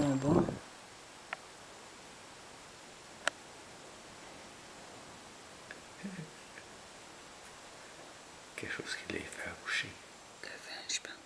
vraiment bon. Quelque chose qui les fait accoucher. Le vin, je pense.